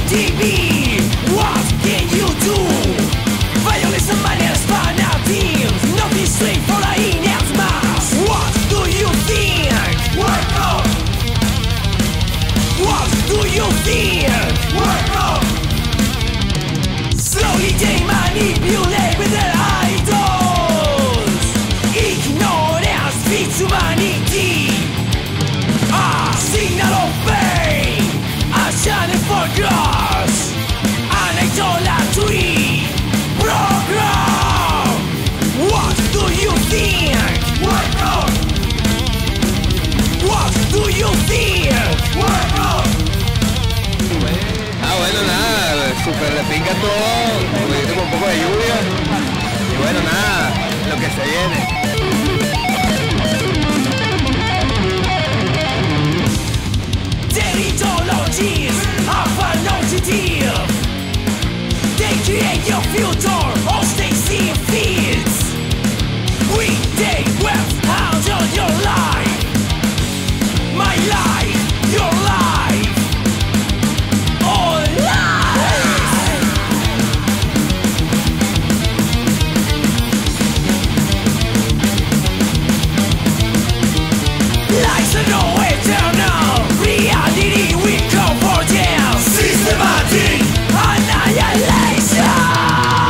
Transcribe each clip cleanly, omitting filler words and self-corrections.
TV. What can you do? Violence and madness, fanatics. Nothing straight for the inerts mass. What do you think? Wake up! What do you think? Wake up! Slowly they manipulate with their idols. Ignorance feeds humanity. A signal of pain, a channel for grass, an idolatry program. What do you think? Wake up! What do you think? Wake up! Bueno, nada, super de pinga todo, porque tengo un poco de lluvia. Y bueno, nada, lo que se viene. Ideologies of an alternative. They create your future, or stay in fields. We take wealth out of your life. My life, your life. All life. Lies are no eternal. Reality we come for them. Systematic annihilation.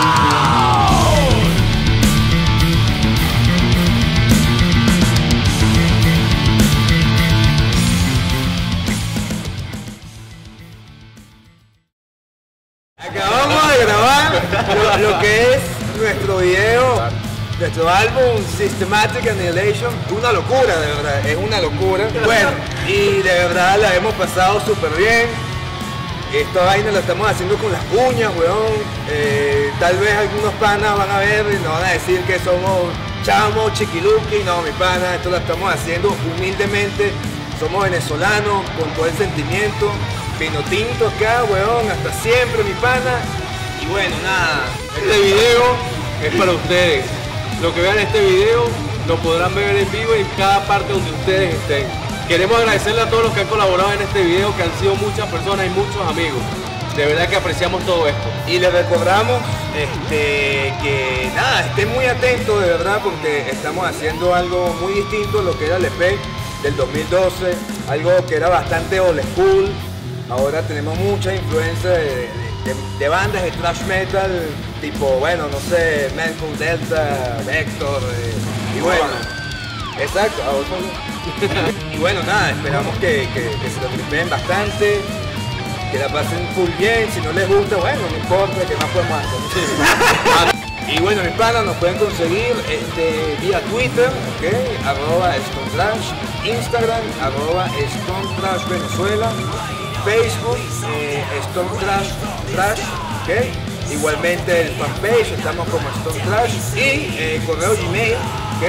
Acabamos de grabar lo que es nuestro video, nuestro álbum Systematic Annihilation. Una locura, de verdad, es una locura. Bueno, y de verdad la hemos pasado súper bien. Esta vaina la estamos haciendo con las uñas, weón. Tal vez algunos panas van a ver y nos van a decir que somos chamos, chiquiluki. No, mi pana, esto lo estamos haciendo humildemente. Somos venezolanos, con todo el sentimiento. Vino tinto acá, weón, hasta siempre, mi pana. Y bueno, nada. Este video es para ustedes. Lo que vean este video lo podrán ver en vivo en cada parte donde ustedes estén. Queremos agradecerle a todos los que han colaborado en este video, que han sido muchas personas y muchos amigos. De verdad que apreciamos todo esto. Y les recordamos que nada, estén muy atentos, de verdad, porque estamos haciendo algo muy distinto a lo que era el EP del 2012, algo que era bastante old school. Ahora tenemos mucha influencia de bandas de thrash metal, tipo, bueno, no sé, Malcolm Delta, Vector, y bueno, exacto, y bueno, nada, esperamos que se lo tripeen bastante, que la pasen full bien. Si no les gusta, bueno, no importa, que más podemos hacer. Y bueno, mis panas nos pueden conseguir vía Twitter, ¿ok? @StoneTrash, Instagram, @StoneTrashVenezuela, Facebook, StoneTrash, ¿ok? Igualmente el fanpage, estamos como StoneTrash, y correo Gmail, ¿ok?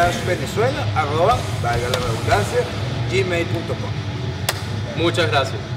StoneTrashVenezuela, @, valga la redundancia, gmail.com. Muchas gracias.